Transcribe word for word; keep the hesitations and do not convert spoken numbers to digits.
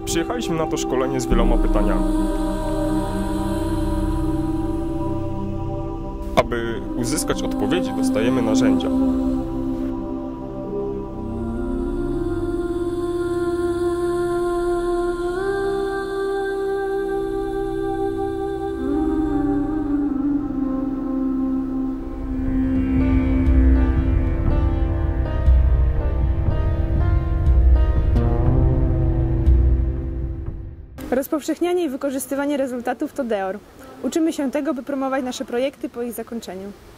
Przyjechaliśmy na to szkolenie z wieloma pytaniami. Aby uzyskać odpowiedzi, dostajemy narzędzia. Rozpowszechnianie i wykorzystywanie rezultatów to D E O R. Uczymy się tego, by promować nasze projekty po ich zakończeniu.